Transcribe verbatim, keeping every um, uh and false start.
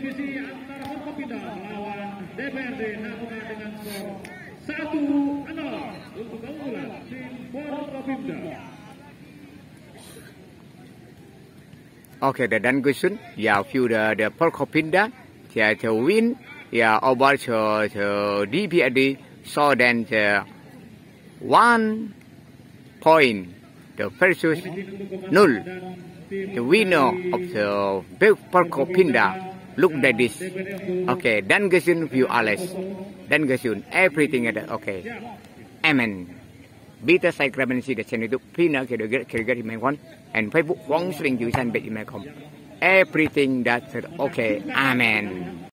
divisi antara perkopinda melawan D P R D Danlanud dengan skor satu nol untuk keunggulan tim perkopinda. Okay, the Danlanud, yeah, few the the perkopinda, yeah, to win, yeah, over to to D P R D, so then the one point, the versus null. The winner of the big perkopinda look like this. Okay, Danlanud view alles. Danlanud everything at okay. Amen. Beta cyclamen see the channel to Vienna Kedyagrace in my one and Facebook Wong Sling you send back in my com. Everything that's okay. Amen.